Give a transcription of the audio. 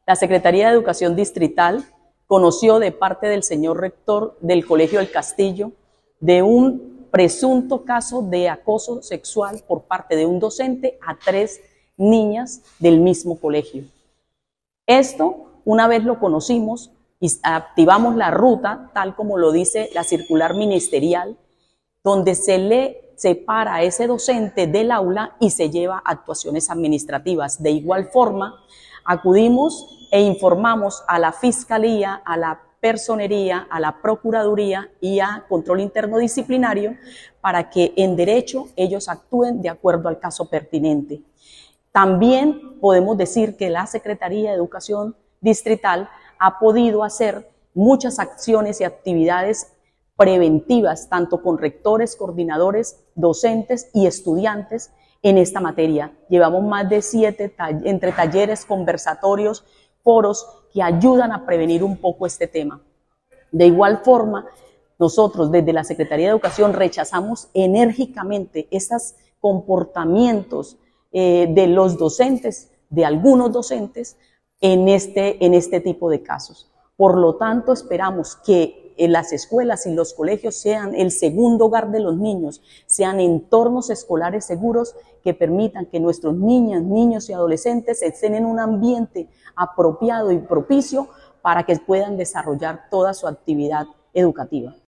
La Secretaría de Educación Distrital conoció de parte del señor rector del Colegio del Castillo de un presunto caso de acoso sexual por parte de un docente a 3 niñas del mismo colegio. Esto, una vez lo conocimos y activamos la ruta, tal como lo dice la circular ministerial, donde se le separa a ese docente del aula y se lleva a actuaciones administrativas. De igual forma, acudimos e informamos a la Fiscalía, a la Personería, a la Procuraduría y a Control Interno Disciplinario para que en derecho ellos actúen de acuerdo al caso pertinente. También podemos decir que la Secretaría de Educación Distrital ha podido hacer muchas acciones y actividades preventivas, tanto con rectores, coordinadores, docentes y estudiantes en esta materia. Llevamos más de 7 entre talleres, conversatorios, foros que ayudan a prevenir un poco este tema. De igual forma, nosotros desde la Secretaría de Educación rechazamos enérgicamente estos comportamientos de los docentes, de algunos docentes, en este tipo de casos. Por lo tanto, esperamos que las escuelas y los colegios sean el segundo hogar de los niños, sean entornos escolares seguros que permitan que nuestros niñas, niños y adolescentes estén en un ambiente apropiado y propicio para que puedan desarrollar toda su actividad educativa.